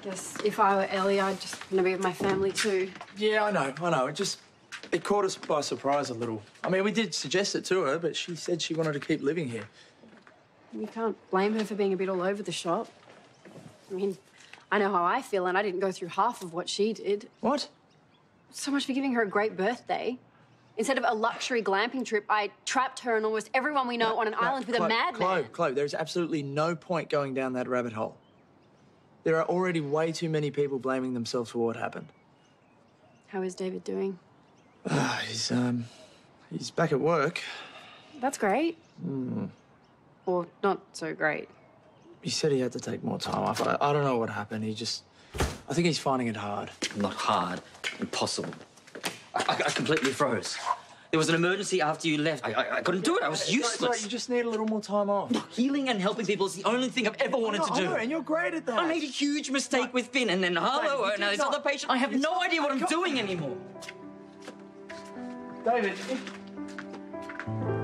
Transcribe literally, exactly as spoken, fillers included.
guess if I were Ellie, I'd just want to be with my family too. Yeah, I know, I know. It just, it caught us by surprise a little. I mean, we did suggest it to her, but she said she wanted to keep living here. You can't blame her for being a bit all over the shop. I mean, I know how I feel, and I didn't go through half of what she did. What? So much for giving her a great birthday. Instead of a luxury glamping trip, I trapped her and almost everyone we know No, on an no, island with Chloe, a madman. Chloe, Chloe, there's absolutely no point going down that rabbit hole. There are already way too many people blaming themselves for what happened. How is David doing? Uh, he's, um, he's back at work. That's great. Mm. Or not so great. He said he had to take more time off. I, I don't know what happened. He just... I think he's finding it hard. Not hard. Impossible. I, I, I completely froze. There was an emergency after you left. I, I, I couldn't do it. I was useless. It's like you just need a little more time off. Healing and helping people is the only thing I've ever wanted I know, to do. I know, and you're great at that. I made a huge mistake with Finn, and then Harlow, David, and now this not. other patient. I have It's no not- idea what I'm God. doing anymore. David, if...